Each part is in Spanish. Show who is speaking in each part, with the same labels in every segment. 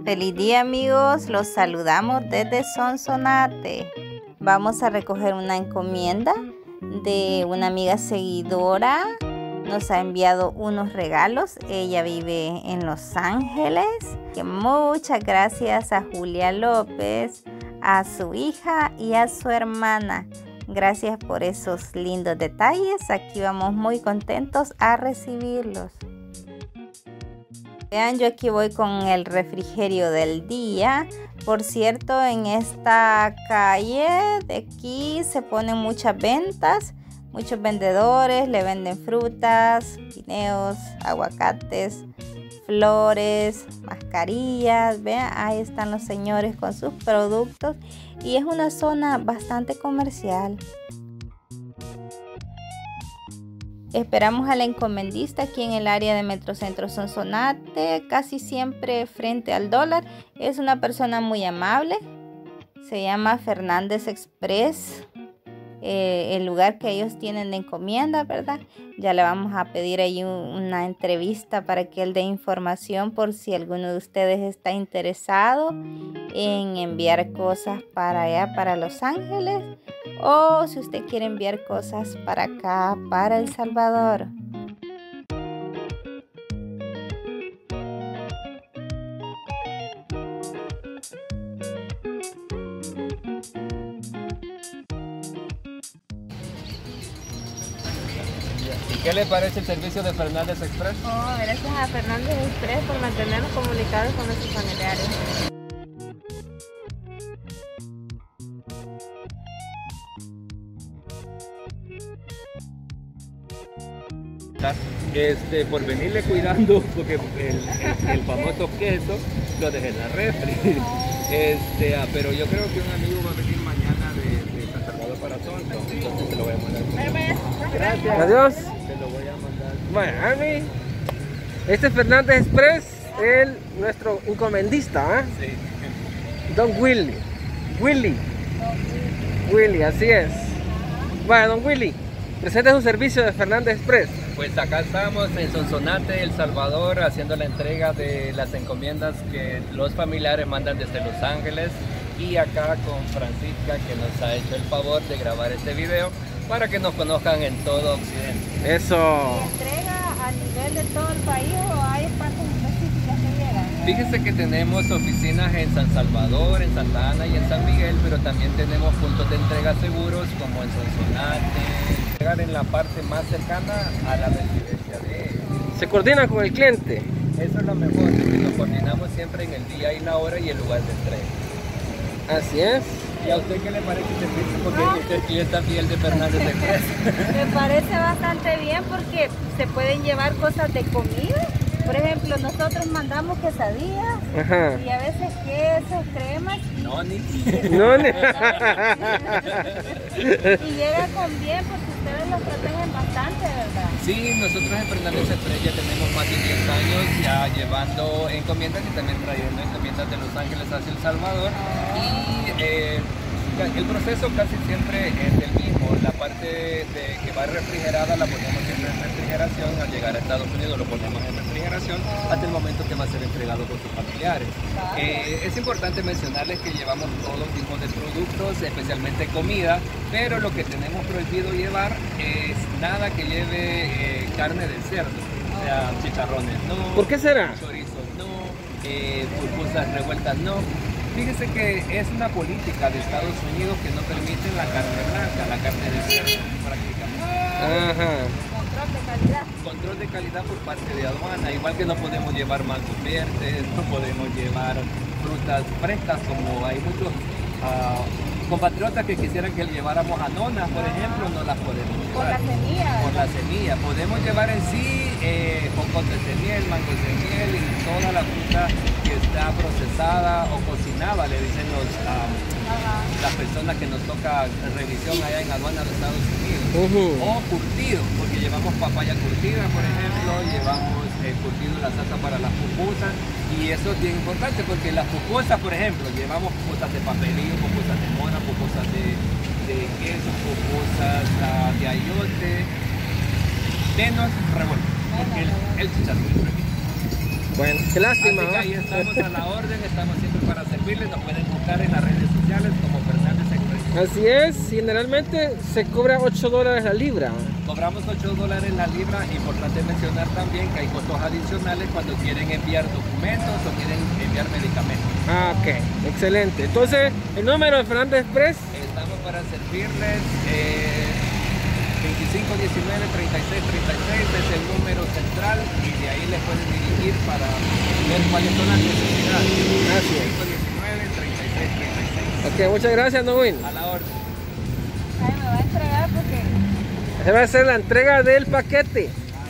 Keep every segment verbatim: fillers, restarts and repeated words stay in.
Speaker 1: Feliz día amigos, los saludamos desde Sonsonate. Vamos a recoger una encomienda de una amiga seguidora. Nos ha enviado unos regalos. Ella vive en Los Ángeles. Muchas gracias a Julia López, a su hija y a su hermana. Gracias por esos lindos detalles. Aquí vamos muy contentos a recibirlos. Vean, yo aquí voy con el refrigerio del día. Por cierto, en esta calle de aquí se ponen muchas ventas. Muchos vendedores le venden frutas, guineos, aguacates, flores, mascarillas. Vean, ahí están los señores con sus productos. Y es una zona bastante comercial. Esperamos a la encomendista aquí en el área de Metrocentro Sonsonate, casi siempre frente al dólar. Es una persona muy amable, se llama Fernández Express, eh, el lugar que ellos tienen de encomienda, ¿verdad? Ya le vamos a pedir ahí una entrevista para que él dé información por si alguno de ustedes está interesado en enviar cosas para allá, para Los Ángeles. O si usted quiere enviar cosas para acá, para El Salvador.
Speaker 2: ¿Y qué le parece el servicio de Fernández Express?
Speaker 3: Oh, gracias a Fernández Express por mantenernos comunicados con nuestros familiares.
Speaker 2: Este, por venirle cuidando, porque el, el, el famoso queso lo dejé en la refri. Este, ah, pero yo creo que un amigo va a venir mañana de, de San Salvador para Sonso, entonces se lo voy a mandar. Gracias.
Speaker 4: Adiós.
Speaker 2: Se lo voy a mandar.
Speaker 4: Miami. Este es Fernández Express, el, nuestro encomendista, ¿eh?
Speaker 2: Sí.
Speaker 4: Don Willy. Willy. Willy, así es. Bueno, Don Willy, presente su servicio de Fernández Express.
Speaker 2: Pues acá estamos en Sonsonate, El Salvador, haciendo la entrega de las encomiendas que los familiares mandan desde Los Ángeles, y acá con Francisca, que nos ha hecho el favor de grabar este video para que nos conozcan en todo Occidente.
Speaker 4: Eso.
Speaker 3: ¿Se entrega a nivel de todo el país o hay partes específicas que llegan?
Speaker 2: Fíjense que tenemos oficinas en San Salvador, en Santa Ana y en San Miguel, pero también tenemos puntos de entrega seguros como en Sonsonate. Llegar en la parte más cercana a la residencia de ellos.
Speaker 4: Se coordina con el cliente.
Speaker 2: Eso es lo mejor, que nos coordinamos siempre en el día y la hora y el lugar de entrega.
Speaker 4: Así es.
Speaker 2: ¿Y a usted qué le parece el servicio? Porque usted es clienta fiel de Fernández Express.
Speaker 3: Me parece bastante bien porque se pueden llevar cosas de comida. Por ejemplo, nosotros mandamos quesadillas.
Speaker 4: Ajá.
Speaker 3: Y a veces quesos, cremas.
Speaker 2: No, ni.
Speaker 4: No, ni...
Speaker 3: Y llega con bien porque ustedes los protegen bastante, ¿verdad?
Speaker 2: Sí, nosotros en Fernández Express ya tenemos más de diez años ya llevando encomiendas y también trayendo encomiendas de Los Ángeles hacia El Salvador. Y eh, el proceso casi siempre es el mismo. La parte de que va refrigerada la ponemos siempre en refrigeración. Al llegar a Estados Unidos lo ponemos en refrigeración hasta el momento que va a ser entregado por sus familiares. Eh, es importante mencionarles que llevamos todo tipo de productos, especialmente comida, pero lo que tenemos prohibido llevar es nada que lleve eh, carne de cerdo, o sea, chicharrones no.
Speaker 4: ¿Por qué será?
Speaker 2: Chorizos no, eh, pupusas revueltas no. Fíjese que es una política de Estados Unidos que no permite la carne blanca, la carne de cerdo prácticamente.
Speaker 4: Ajá.
Speaker 3: Control de calidad.
Speaker 2: Control de calidad por parte de aduana, igual que no podemos llevar mangos verdes, no podemos llevar frutas frescas, como hay muchos uh, compatriotas que quisieran que lleváramos anonas, por ejemplo, no las podemos llevar.
Speaker 3: Por la semilla.
Speaker 2: Por la semilla. Podemos llevar en sí eh, cocotes de miel, mangos de miel y toda la fruta que está procesada o cocinada, le dicen los, um, las personas que nos toca revisión allá en aduana de Estados Unidos.
Speaker 4: Uh-huh.
Speaker 2: O curtido, porque llevamos papaya curtida, por ejemplo, llevamos eh, curtido la salsa para las pupusas, y eso es bien importante porque las pupusas, por ejemplo, llevamos pupusas de papelillo, pupusas de mora, pupusas de, de queso, pupusas uh, de ayote, menos revuelto, porque el, el chicharrón es revuelto.
Speaker 4: Bueno, qué lástima.
Speaker 2: Así que
Speaker 4: ¿no?
Speaker 2: ahí estamos a la orden, estamos siempre para servirles. Nos pueden buscar en las redes sociales como Fernández Express.
Speaker 4: Así es, generalmente se cobra ocho dólares la libra.
Speaker 2: Cobramos ocho dólares la libra. Importante mencionar también que hay costos adicionales cuando quieren enviar documentos o quieren enviar medicamentos.
Speaker 4: Ah, ok, excelente. Entonces, el número de Fernández Express.
Speaker 2: Estamos para servirles. Eh, veinticinco diecinueve treinta y seis treinta y seis es el número central y de ahí les pueden dirigir para ver cuáles son las necesidades.
Speaker 4: Gracias.
Speaker 2: veinticinco diecinueve treinta y seis treinta y seis.
Speaker 4: Ok, muchas gracias, Don Will.
Speaker 2: A la orden.
Speaker 3: Ay, me va a entregar porque...
Speaker 4: Se va a hacer la entrega del paquete.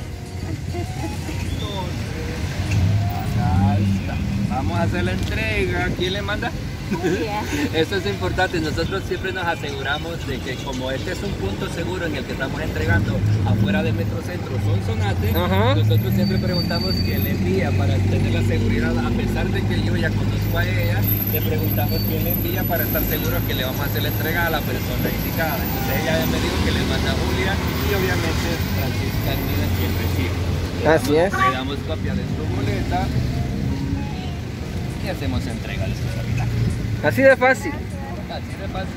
Speaker 2: Acá está. Vamos a hacer la entrega. ¿Quién le manda?
Speaker 3: Julia.
Speaker 2: Eso es importante, nosotros siempre nos aseguramos de que como este es un punto seguro en el que estamos entregando afuera del Metrocentro Sonsonate,
Speaker 4: Ajá.
Speaker 2: nosotros siempre preguntamos quién le envía para tener la seguridad, a pesar de que yo ya conozco a ella, le preguntamos quién le envía para estar seguros que le vamos a hacer la entrega a la persona indicada. Entonces ella me dijo que le manda a Julia y obviamente Francisca es quien recibe. Le
Speaker 4: Así
Speaker 2: damos-
Speaker 4: es.
Speaker 2: Le damos copia de su boleta y hacemos entrega de sus habitantes.
Speaker 4: Así de fácil.
Speaker 2: Así de fácil.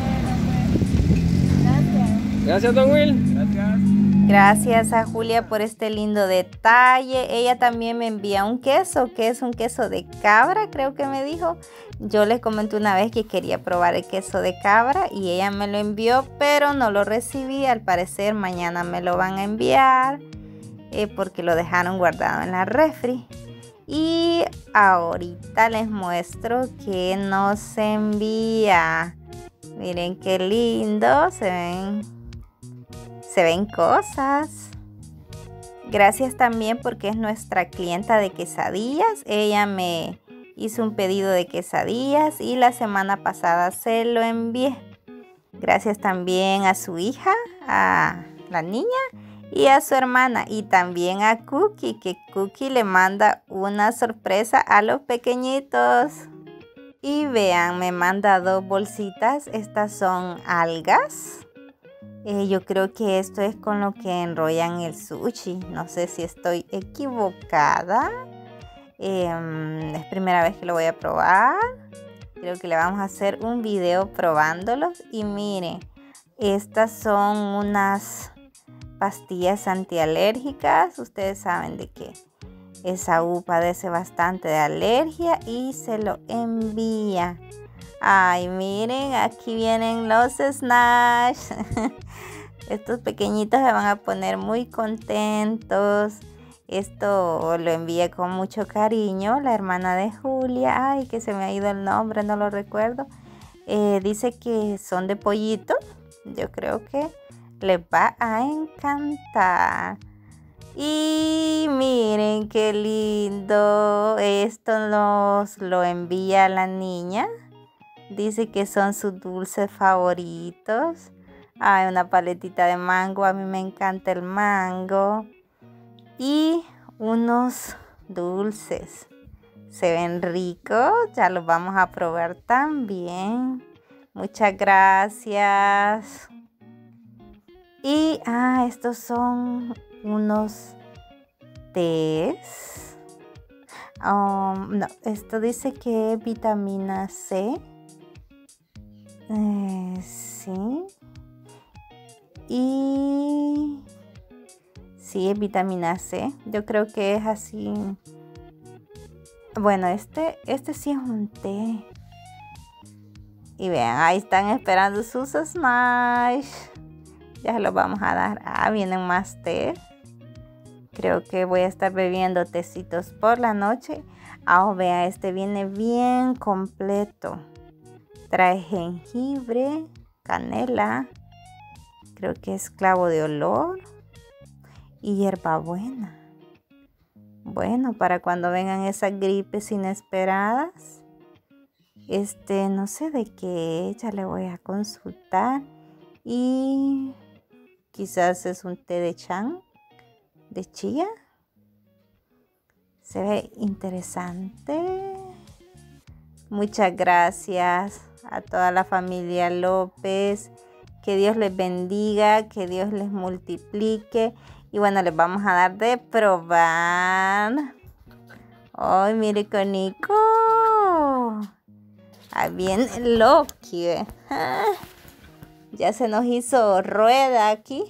Speaker 3: Gracias.
Speaker 4: Gracias, Don Will.
Speaker 2: Gracias.
Speaker 1: Gracias a Julia por este lindo detalle. Ella también me envía un queso, que es un queso de cabra, creo que me dijo. Yo les comenté una vez que quería probar el queso de cabra y ella me lo envió, pero no lo recibí. Al parecer mañana me lo van a enviar eh, porque lo dejaron guardado en la refri. Y ahorita les muestro que nos envía. Miren qué lindo, se ven, se ven cosas. Gracias también porque es nuestra clienta de quesadillas. Ella me hizo un pedido de quesadillas y la semana pasada se lo envié. Gracias también a su hija, a la niña, y a su hermana, y también a Cookie, que Cookie le manda una sorpresa a los pequeñitos. Y vean, me manda dos bolsitas. Estas son algas. Eh, yo creo que esto es con lo que enrollan el sushi. No sé si estoy equivocada. Eh, es primera vez que lo voy a probar. Creo que le vamos a hacer un video probándolos. Y miren, estas son unas pastillas antialérgicas. Ustedes saben de qué. Esaú padece bastante de alergia y se lo envía. Ay, miren, aquí vienen los Snash. Estos pequeñitos se van a poner muy contentos. Esto lo envía con mucho cariño la hermana de Julia. Ay, que se me ha ido el nombre, no lo recuerdo. Eh, dice que son de pollito. Yo creo que les va a encantar. Y miren qué lindo. Esto nos lo envía la niña. Dice que son sus dulces favoritos. Hay una paletita de mango. A mí me encanta el mango. Y unos dulces. Se ven ricos. Ya los vamos a probar también. Muchas gracias. Y ah, estos son unos tés. Um, no, esto dice que es vitamina C. Eh, sí. Y sí, es vitamina C. Yo creo que es así. Bueno, este, este sí es un té. Y vean, ahí están esperando sus Smash. Ya se los vamos a dar. Ah, vienen más té. Creo que voy a estar bebiendo tecitos por la noche. Ah, vea, este viene bien completo. Trae jengibre, canela. Creo que es clavo de olor. Y hierbabuena. Bueno, para cuando vengan esas gripes inesperadas. Este, no sé de qué. Ya le voy a consultar. Y quizás es un té de chan, de chía. Se ve interesante. Muchas gracias a toda la familia López. Que Dios les bendiga, que Dios les multiplique. Y bueno, les vamos a dar de probar Ay, mire con Nico. Ah, bien Loki. ¿eh? Ah, ya se nos hizo rueda aquí.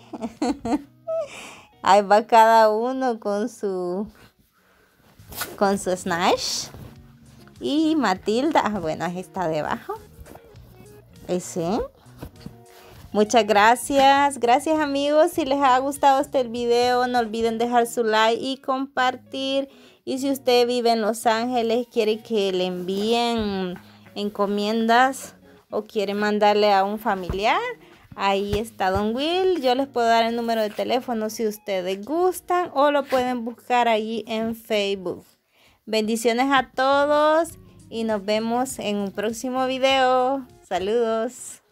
Speaker 1: Ahí va cada uno con su con su snatch. Y Matilda, ah, bueno, ahí está debajo. Ese. Muchas gracias. Gracias, amigos. Si les ha gustado este video, no olviden dejar su like y compartir. Y si usted vive en Los Ángeles, quiere que le envíen encomiendas o quiere mandarle a un familiar, ahí está Don Will. Yo les puedo dar el número de teléfono si ustedes gustan o lo pueden buscar ahí en Facebook. Bendiciones a todos y nos vemos en un próximo video. Saludos.